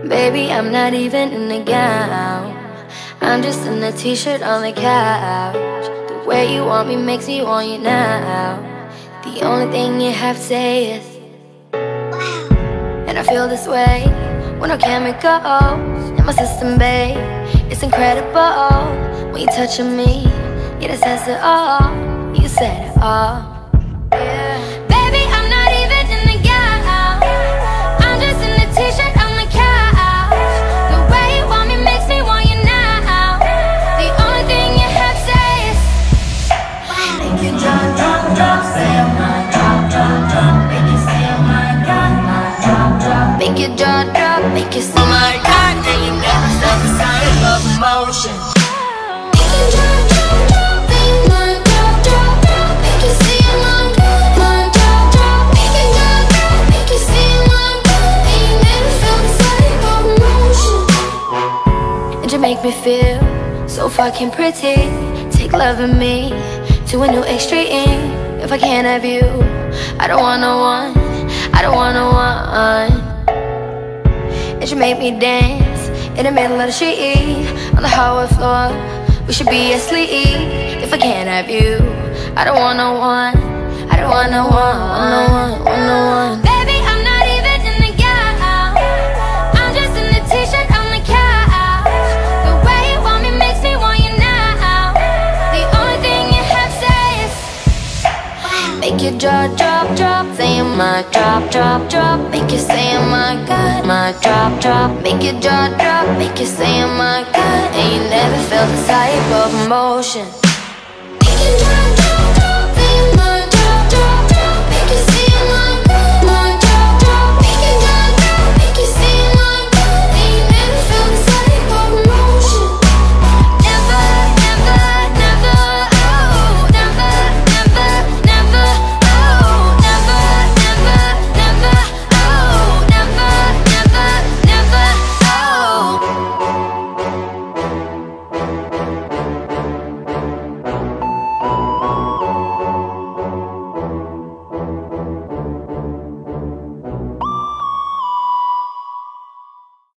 Baby, I'm not even in a gown. I'm just in a t-shirt on the couch. The way you want me makes me want you now. The only thing you have to say is wow. And I feel this way when no chemicals in my system, babe. It's incredible when you touching me. Yeah, that says it all. You said it all. Baby, I'm not even in the gown. I'm just in a t-shirt on the couch. The way you want me makes me want you now. The only thing you have to say is wow. Make you drop, drop, drop, say oh my drop, drop, drop. Make you say oh my God, my drop, drop. Make you drop, drop, make you say oh my God. And you never felt the sign of emotion. Make you drop, drop, drop, make my drop, drop, drop. Make you say oh my God, my drop, drop. Make you drop, drop, make you say oh my God. And you never felt the sign of emotion. And you make me feel so fucking pretty. Take loving me to a new extreme. If I can't have you, I don't want no one. I don't want no one. And you make me dance in the middle of the street, on the hallway floor. We should be asleep. If I can't have you, I don't want no one. I don't want no one. No one. Baby, I'm not even in the gown. I'm just in a t-shirt on the couch. The way you want me makes me want you now. The only thing you have to say is wow. Make you drop, drop, drop. Say my drop, drop, drop. Make you say oh my God, my drop, drop. Make you drop, drop. Make you say oh my God. And you never felt this type of emotion.